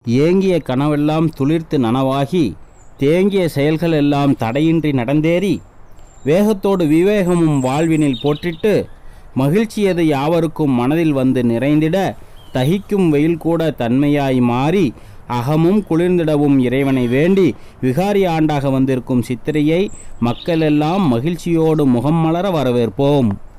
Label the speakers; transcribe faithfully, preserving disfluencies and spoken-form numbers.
Speaker 1: ஏங்கிய கனவெல்லாம் துளிர்த்து நனவாகி தேங்கிய செயல்கள் எல்லாம் தடையின்றி நடந்தேறி வேகத்தோடு விவேகமும் வாழ்வினில் போற்றிட்டு மகிழ்ச்சியது யாவருக்கும் மனதில் வந்து நிறைந்திட தகிக்கும் வெயில் கூட தன்மையாய் மாறி அகமும் குளிர்ந்திடவும் இறைவனை வேண்டி விகாரி ஆண்டாக வந்திருக்கும் சித்திரையை மக்கள் எல்லாம் மகிழ்ச்சியோடு முகம் மலர வரவேற்போம்.